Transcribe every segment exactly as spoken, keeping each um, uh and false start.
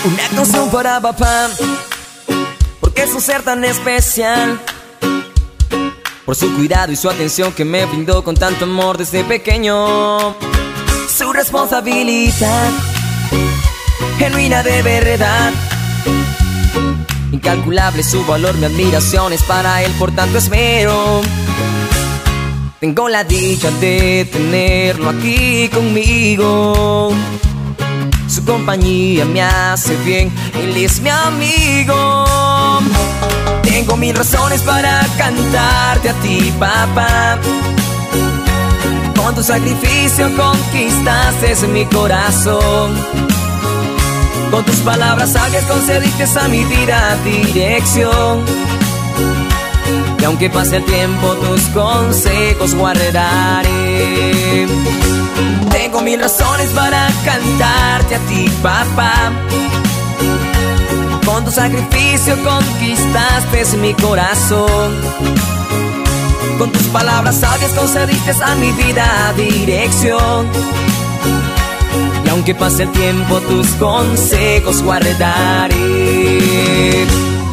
Una canción para papá, porque es un ser tan especial, por su cuidado y su atención que me brindó con tanto amor desde pequeño. Su responsabilidad, genuina de verdad, incalculable su valor, mi admiración es para él, por tanto esmero. Tengo la dicha de tenerlo aquí conmigo. Su compañía me hace bien, él es mi amigo. Tengo mil razones para cantarte a ti, papá. Con tu sacrificio conquistaste mi corazón. Con tus palabras sabias concediste a mi vida dirección. Y aunque pase el tiempo, tus consejos guardaré. Tengo mil razones para cantarte a ti, papá. Con tu sacrificio conquistaste mi corazón. Con tus palabras sabias concediste a mi vida dirección. Y aunque pase el tiempo, tus consejos guardaré.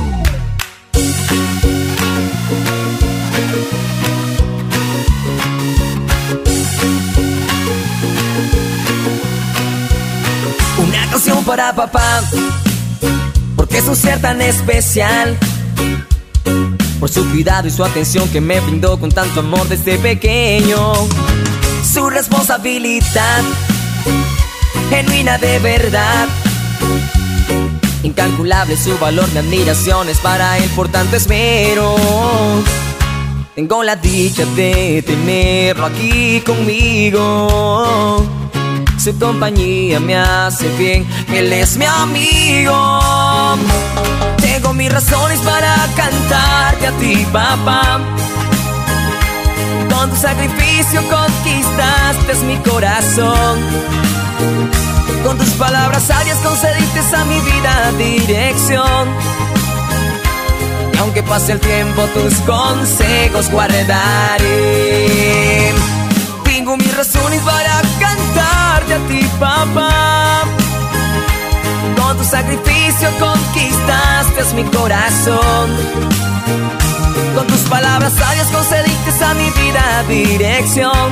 Una canción para papá, porque es un ser tan especial, por su cuidado y su atención que me brindó con tanto amor desde pequeño. Su responsabilidad, genuina de verdad, incalculable su valor, mi admiración es para él, por tanto esmero. Tengo la dicha de tenerlo aquí conmigo. Su compañía me hace bien, él es mi amigo. Tengo mis razones para cantarte a ti, papá. Con tu sacrificio conquistaste mi corazón. Con tus palabras sabias concediste a mi vida dirección. Y aunque pase el tiempo, tus consejos guardaré. Tengo mis razones para cantarte a ti, papá. Con tu sacrificio conquistaste mi corazón. Con tus palabras sabias concediste a mi vida dirección.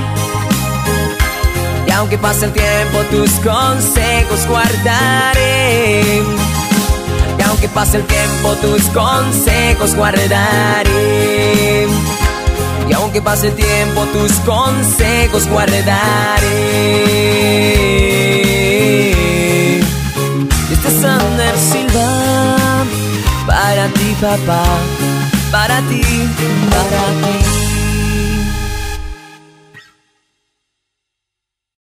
Y aunque pase el tiempo, tus consejos guardaré. Y aunque pase el tiempo, tus consejos guardaré. Y aunque pase el tiempo, tus consejos guardaré. Este es Ander Silva, para ti, papá, para ti, para ti.